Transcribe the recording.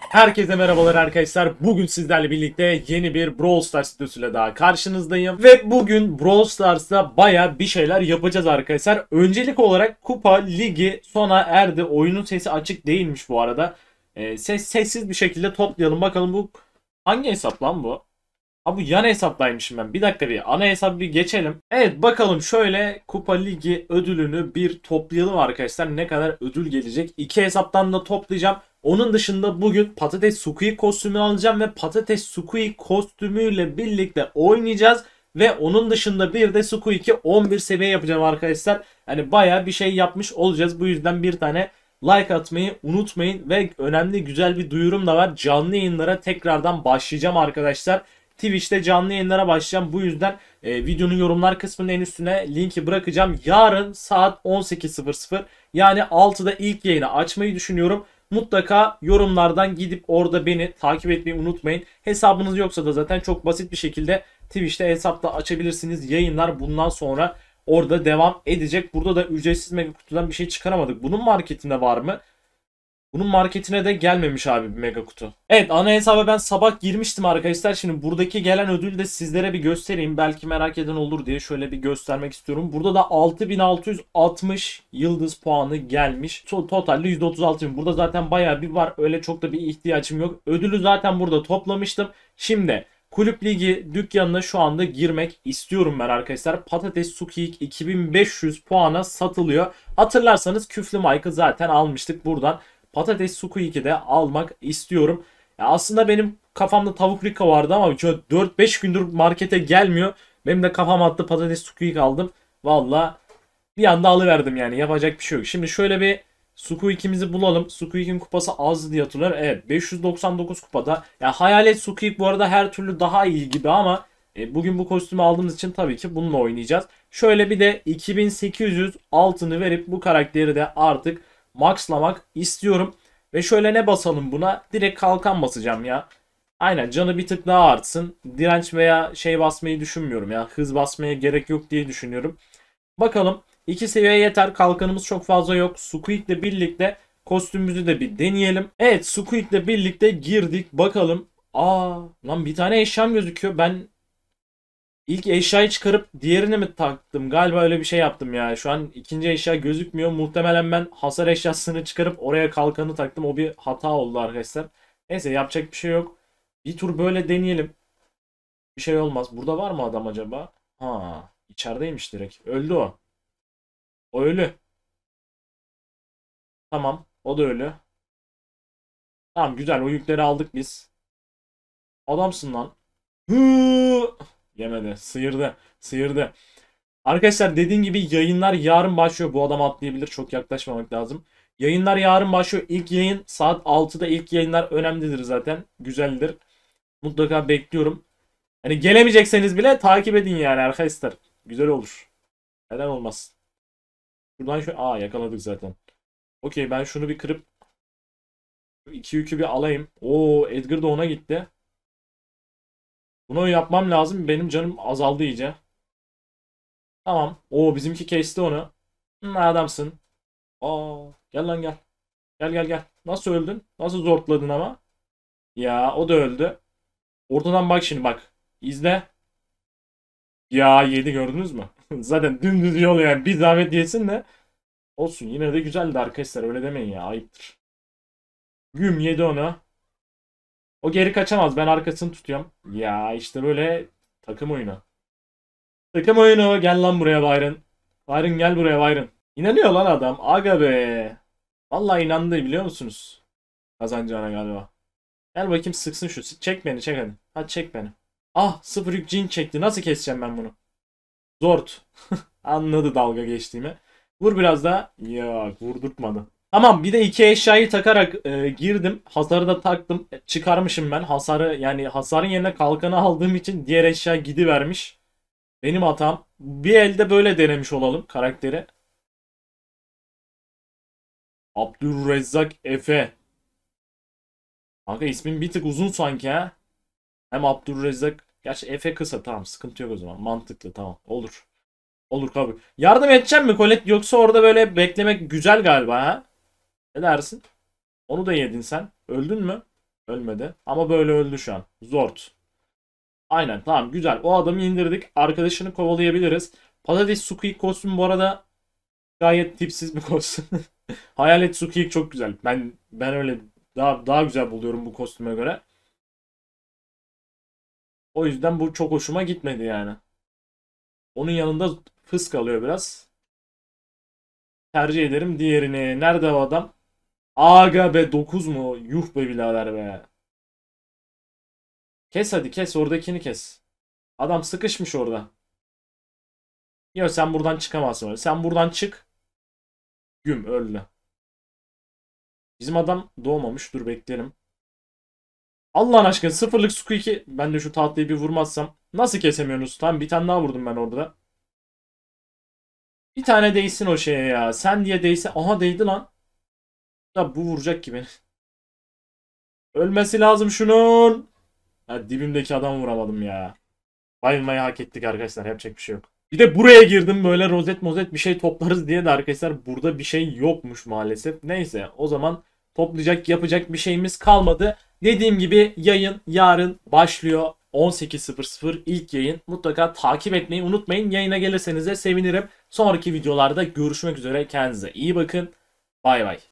Herkese merhabalar arkadaşlar. Bugün sizlerle birlikte yeni bir Brawl Stars videosuyla daha karşınızdayım. Ve bugün Brawl Stars'ta baya bir şeyler yapacağız arkadaşlar. Öncelik olarak Kupa Ligi sona erdi. Oyunun sesi açık değilmiş bu arada. Sessiz bir şekilde toplayalım. Bakalım bu hangi hesap lan bu? Ha, bu yan hesaptaymışım ben. Bir dakika, bir ana hesabı bir geçelim. Evet, bakalım şöyle Kupa Ligi ödülünü bir toplayalım arkadaşlar. Ne kadar ödül gelecek? İki hesaptan da toplayacağım. Onun dışında bugün Patates Squeak kostümünü alacağım ve Patates Squeak kostümüyle birlikte oynayacağız. Ve onun dışında bir de Squeak'i 11 seviye yapacağım arkadaşlar. Yani baya bir şey yapmış olacağız. Bu yüzden bir tane like atmayı unutmayın. Ve önemli güzel bir duyurum da var. Canlı yayınlara tekrardan başlayacağım arkadaşlar. Twitch'te canlı yayınlara başlayacağım. Bu yüzden videonun yorumlar kısmının en üstüne linki bırakacağım. Yarın saat 18.00 yani 6'da ilk yayını açmayı düşünüyorum. Mutlaka yorumlardan gidip orada beni takip etmeyi unutmayın. Hesabınız yoksa da zaten çok basit bir şekilde Twitch'te hesapla açabilirsiniz. Yayınlar bundan sonra orada devam edecek. Burada da ücretsiz mega kutudan bir şey çıkaramadık. Bunun marketinde var mı? Bunun marketine de gelmemiş abi bir mega kutu. Evet, ana hesaba ben sabah girmiştim arkadaşlar. Şimdi buradaki gelen ödülü de sizlere bir göstereyim. Belki merak eden olur diye şöyle bir göstermek istiyorum. Burada da 6660 yıldız puanı gelmiş. Totalde 136.000. Burada zaten bayağı bir var. Öyle çok da bir ihtiyacım yok. Ödülü zaten burada toplamıştım. Şimdi Kulüp Ligi dükkanına şu anda girmek istiyorum ben arkadaşlar. Patates Sukiyik 2500 puana satılıyor. Hatırlarsanız küflü Mike'ı zaten almıştık buradan. Patates Sukiyik'i de almak istiyorum. Ya aslında benim kafamda tavuk Rika vardı ama 4-5 gündür markete gelmiyor. Benim de kafam attı, Patates Sukiyik aldım. Valla bir anda alıverdim, yani yapacak bir şey yok. Şimdi şöyle bir Sukiyik'imizi bulalım. Sukiyik'in kupası az diye hatırlıyorum. Evet, 599 kupada. Ya Hayalet Sukiyik bu arada her türlü daha iyi gibi ama bugün bu kostümü aldığımız için tabii ki bununla oynayacağız. Şöyle bir de 2800 altını verip bu karakteri de artık maxlamak istiyorum. Ve şöyle ne basalım buna? Direkt kalkan basacağım ya. Aynen, canı bir tık daha artsın. Direnç veya şey basmayı düşünmüyorum ya. Hız basmaya gerek yok diye düşünüyorum. Bakalım. 2 seviye yeter. Kalkanımız çok fazla yok. Squeak ile birlikte kostümümüzü de bir deneyelim. Evet, Squeak ile birlikte girdik. Bakalım. Aa, lan bir tane eşyam gözüküyor. Ben İlk eşyayı çıkarıp diğerini mi taktım? Galiba öyle bir şey yaptım ya. Şu an ikinci eşya gözükmüyor. Muhtemelen ben hasar eşyasını çıkarıp oraya kalkanı taktım. O bir hata oldu arkadaşlar. Neyse, yapacak bir şey yok. Bir tur böyle deneyelim. Bir şey olmaz. Burada var mı adam acaba? Ha, içerideymiş direkt. Öldü o. O ölü. Tamam. O da ölü. Tamam, güzel. O yükleri aldık biz. Adamsın lan. Hı! Yemedi. Sıyırdı. Sıyırdı. Arkadaşlar, dediğim gibi yayınlar yarın başlıyor. Bu adam atlayabilir. Çok yaklaşmamak lazım. Yayınlar yarın başlıyor. İlk yayın saat 6'da, ilk yayınlar önemlidir zaten. Güzeldir. Mutlaka bekliyorum. Hani gelemeyecekseniz bile takip edin yani arkadaşlar. Güzel olur. Neden olmaz? Şuradan şu... Aa, yakaladık zaten. Okey, ben şunu bir kırıp iki yükü bir alayım. Oo, Edgar da ona gitti. Bunu yapmam lazım. Benim canım azaldı iyice. Tamam. Oo, bizimki kesti onu. Adamsın. Aa, gel lan gel. Gel gel gel. Nasıl öldün? Nasıl zortladın ama? Ya o da öldü. Ortadan bak şimdi, bak. İzle. Ya yedi, gördünüz mü? Zaten dümdüz yol yani. Bir zahmet yesin de. Olsun, yine de güzeldi arkadaşlar. Öyle demeyin ya. Ayıptır. Güm yedi onu. O geri kaçamaz. Ben arkasını tutuyorum. Ya işte böyle takım oyunu. Takım oyunu. Gel lan buraya Byron. Byron gel buraya Byron. İnanıyor lan adam. Aga be. Vallahi inandı, biliyor musunuz? Kazanacağına galiba. Gel bakayım, sıksın şu. Çek beni, çek hadi. Hadi çek beni. Ah, sıfır yük cin çekti. Nasıl keseceğim ben bunu? Zort. Anladı dalga geçtiğimi. Vur biraz daha. Yok, vurdurtmadı. Tamam, bir de iki eşyayı takarak girdim. Hasarı da taktım. Çıkarmışım ben. Hasarı, yani hasarın yerine kalkanı aldığım için diğer eşya gidivermiş. Benim hatam. Bir elde böyle denemiş olalım karakteri. Abdülrezzak Efe. Kanka, ismin bir tık uzun sanki ha. Hem Abdülrezzak. Gerçi Efe kısa, tamam, sıkıntı yok o zaman. Mantıklı, tamam, olur. Olur, kabul. Yardım edeceğim mi Colette, yoksa orada böyle beklemek güzel galiba ha? Ne dersin? Onu da yedin sen. Öldün mü? Ölmedi. Ama böyle öldü şu an. Zord. Aynen, tamam, güzel. O adamı indirdik. Arkadaşını kovalayabiliriz. Patates Squeak kostümü bu arada gayet tipsiz bir kostüm. Hayalet Squeak çok güzel. Ben öyle daha güzel buluyorum bu kostüme göre. O yüzden bu çok hoşuma gitmedi yani. Onun yanında fıs kalıyor biraz. Tercih ederim diğerini. Nerede o adam? Aga be, 9 mu? Yuh be birader be. Kes hadi, kes oradakini kes. Adam sıkışmış orada. Yok, sen buradan çıkamazsın öyle. Sen buradan çık. Güm öldü. Bizim adam doğmamış. Dur bekleyelim. Allah'ın aşkına sıfırlık Squeak'i. Ben de şu tatlıyı bir vurmazsam. Nasıl kesemiyorsunuz? Tamam, bir tane daha vurdum ben orada. Bir tane değsin o şeye ya. Sen diye değse. Aha, değdi lan. Ya bu vuracak gibi. Ölmesi lazım şunun. Ha, dibimdeki adamı vuramadım ya. Bayılmayı hak ettik arkadaşlar. Yapacak bir şey yok. Bir de buraya girdim, böyle rozet mozet bir şey toplarız diye de arkadaşlar burada bir şey yokmuş maalesef. Neyse, o zaman toplayacak yapacak bir şeyimiz kalmadı. Dediğim gibi yayın yarın başlıyor. 18.00 ilk yayın. Mutlaka takip etmeyi unutmayın. Yayına gelirseniz de sevinirim. Sonraki videolarda görüşmek üzere. Kendinize iyi bakın. Bay bay.